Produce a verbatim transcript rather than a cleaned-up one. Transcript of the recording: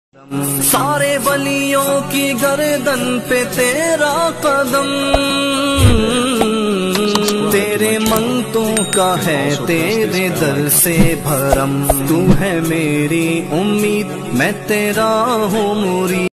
सारे वलियों की गर्दन पे तेरा कदम, तेरे मंगतों का है तेरे दर से भरम। तू है मेरी उम्मीद, मैं तेरा हूँ मुरीद।